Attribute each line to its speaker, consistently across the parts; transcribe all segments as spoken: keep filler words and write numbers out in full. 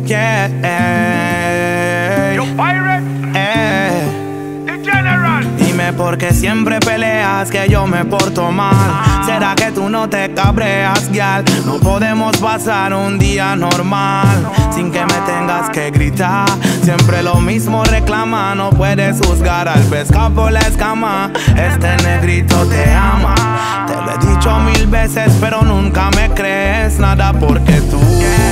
Speaker 1: Yeah.
Speaker 2: Yo pirate,
Speaker 1: Eh.
Speaker 2: the general.
Speaker 1: Dime por qué siempre peleas que yo me porto mal. ¿Será que tú no te cabreas, gal? No podemos pasar un día normal sin que me tengas que gritar. Siempre lo mismo reclama, no puedes juzgar al pescado por la escama. Este negrito te ama, te lo he dicho mil veces, pero nunca me crees nada porque tú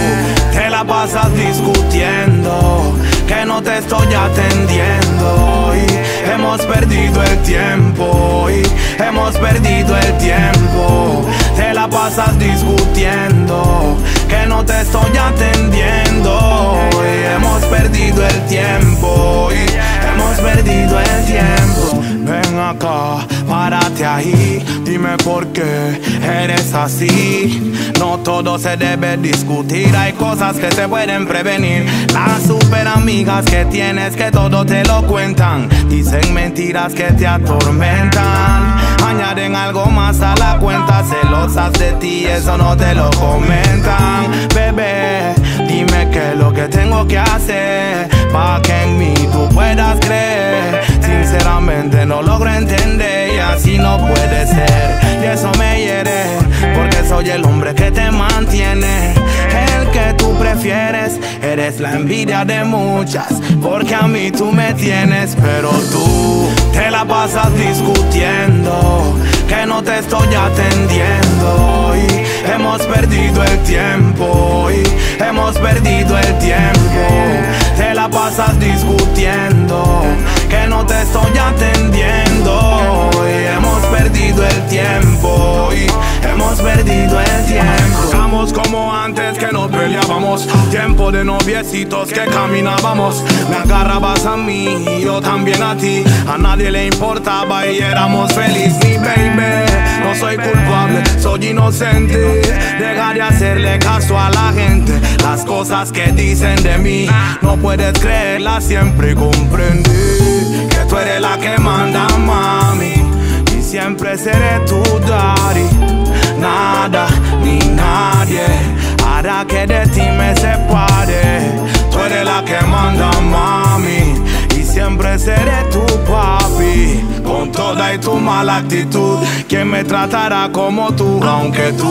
Speaker 1: te la pasas discutiendo, que no te estoy atendiendo y hemos perdido el tiempo y hemos perdido el tiempo. Te la pasas discutiendo, que no te estoy atendiendo y hemos perdido el tiempo y hemos perdido el tiempo. Ven acá, párate ahí, dime por qué eres así. No todo se debe discutir, hay cosas que se pueden prevenir. Las super amigas que tienes que todo te lo cuentan, dicen mentiras que te atormentan, añaden algo más a la cuenta, celosas de ti, eso no te lo comentan. Bebé, dime qué es lo que tengo que hacer pa' que en mí tú puedas creer. Sinceramente no logro entender y así no puede ser, y eso me hiere, porque soy el hombre que te mantiene, el que tú prefieres. Eres la envidia de muchas, porque a mí tú me tienes, pero tú te la pasas discutiendo, que no te estoy atendiendo y hemos perdido el tiempo y hemos perdido el tiempo. Te la pasas discutiendo, que no te estoy atendiendo y hemos perdido el tiempo y hemos perdido el tiempo. Estamos como antes que nos peleábamos, tiempo de noviecitos que caminábamos. Me agarrabas a mí y yo también a ti, a nadie le importaba y éramos felices. Mi baby, no soy culpable, soy inocente. Deja de hacerle caso a la gente, las cosas que dicen de mí no puedes creerlas, siempre comprendí que tú eres la que manda, mami, y siempre seré tu daddy. Nada ni nadie hará que de ti me separe. Tú eres la que manda, mami, y siempre seré tu papi. Con toda y tu mala actitud, ¿quién me tratará como tú? Aunque tú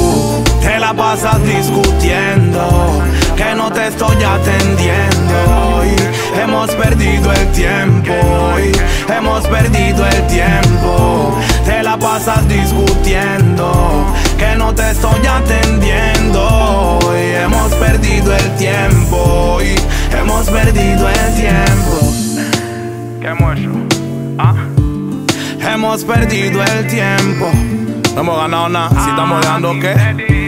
Speaker 1: te la pasas discutiendo, que no te estoy atendiendo y hemos perdido el tiempo y hemos perdido el tiempo. Te la pasas discutiendo, que no te estoy atendiendo y hemos perdido el tiempo y hemos perdido el tiempo.
Speaker 2: ¿Qué hemos hecho? ¿Ah?
Speaker 1: Hemos perdido el tiempo. No hemos ganado nada, si estamos dejando ¿qué?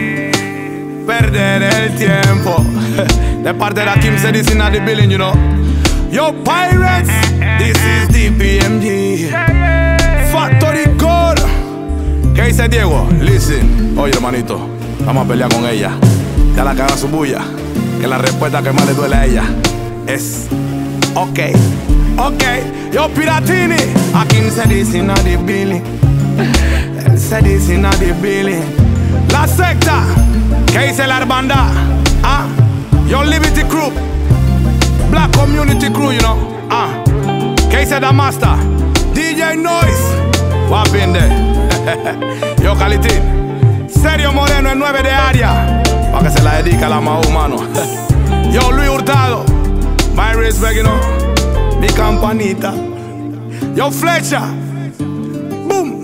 Speaker 1: Perder el tiempo. De parte de la Kim se dice in the building, you know. Yo pirates, this is D P M G Factory Core. ¿Qué dice Diego? Listen, oye hermanito, vamos a pelear con ella. Ya la que haga su bulla, que la respuesta que más le duele a ella es ok, ok. Yo Piratini, a Kim se dice in the building. Él se dice in the building. La secta, ¿qué dice la hermandad? Ah, Yo Liberty Crew, Black Community Crew, you know. Ah, ¿qué dice the master? D J Noise, what been there? Yo Calitín, Serio Moreno, el nueve de área, pa' que se la dedique a la más humano. Yo Luis Hurtado, my respect, you know. Mi campanita. Yo Flecha, boom.